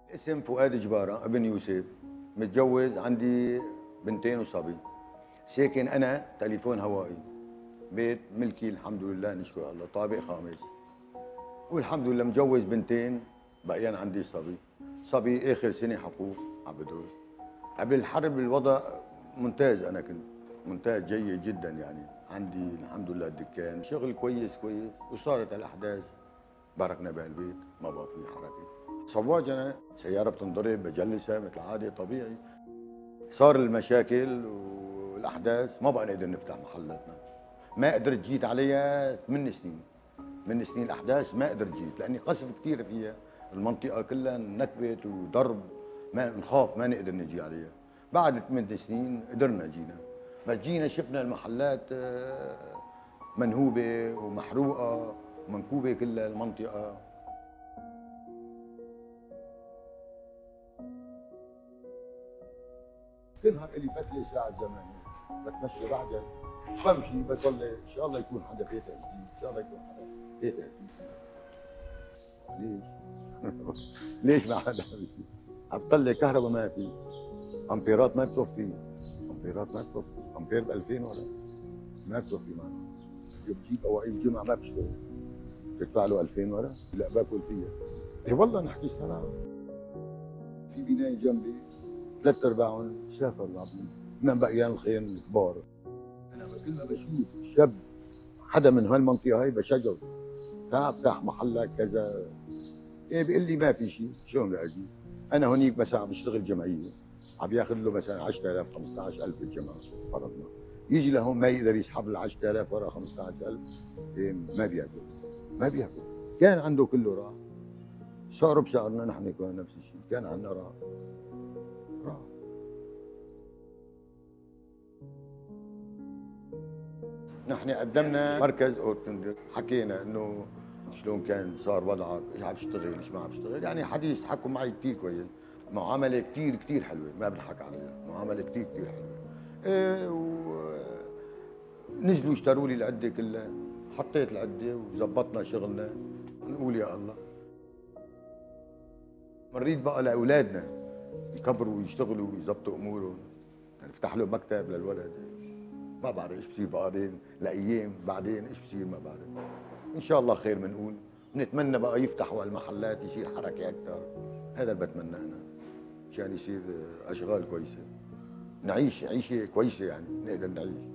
اسم فؤاد جبارة ابن يوسف، متجوز، عندي بنتين وصبي. ساكن أنا تليفون هوائي، بيت ملكي الحمد لله نشكر الله، طابق خامس، والحمد لله مجوز بنتين، بقيان عندي صبي. صبي آخر سنة حقوق عم بدرس. قبل الحرب الوضع ممتاز، أنا كنت ممتاز جيد جدا يعني، عندي الحمد لله الدكان، شغل كويس كويس، وصارت الأحداث باركنا بهالبيت، ما بقى في حركة. صواج أنا، سيارة بتنضرب بجلسها مثل عادي طبيعي. صار المشاكل والأحداث ما بقى نقدر نفتح محلاتنا. ما قدرت جيت عليها 8 سنين. من سنين الأحداث ما قدرت جيت، لأني قصف كثير فيها، المنطقة كلها نكبت وضرب، ما نخاف ما نقدر نجي عليها. بعد 8 سنين قدرنا جينا، بس جينا شفنا المحلات منهوبة ومحروقة ومنكوبة كلها المنطقة. كل نهار الي فتله ساعه زمان، بتمشى بعجل، بمشي بصلي ان شاء الله يكون حدا فاتح جديد، ان شاء الله يكون حدا فاتح جديد. ليش؟ ليش ما حدا عم بيصير؟ عم تطلع كهرباء ما في، امبيرات ما بتوفي، امبيرات ما بتوفي، امبير ب 2000 ولا ما بتوفي معنا. بتجيب اواعي الجمعه ما بيشتغل، بتدفع له 2000 ورا، لا باكل فيها. اي والله نحكي صراحه. في بنايه جنبي 3/4 سافروا من بقيان الخيم الكبار. انا كل ما بشوف شاب حدا من هالمنطقه هاي بشجعه، تعال افتح محلك كذا. إيه بيقول لي ما في شيء، شلون بدي اجي؟ انا هونيك مثلا عم بشتغل جمعيه، عم ياخذ له مثلا 10000 15000 بالجمعه فرضنا، يجي لهون ما يقدر يسحب ال 10000 ورا 15000. إيه ما بياكل، ما بياكل. كان عنده كله راح، شعره بشعرنا نحن كمان نفس الشيء، كان عندنا راح، راح. نحن قدمنا مركز اورتندر، حكينا انه شلون كان صار وضعك، ايش عم تشتغل، ايش ما عم تشتغل، يعني حديث حكوا معي كثير كويس، معامله كثير كثير حلوه، ما بنحكي عليها، معامله كثير كثير حلوه. إيه نزلوا اشتروا لي العده كلها، حطيت العده وزبطنا شغلنا، نقول يا الله. بنريد بقى لاولادنا يكبروا ويشتغلوا ويظبطوا امورهم، يعني افتح له مكتب للولد، ما بعرف ايش بصير بعدين، لايام بعدين ايش بصير ما بعرف. ان شاء الله خير بنقول، بنتمنى بقى يفتحوا المحلات يصير حركه اكثر، هذا اللي بتمناه انا، مشان يصير اشغال كويسه، نعيش عيشه كويسه يعني، نقدر نعيش.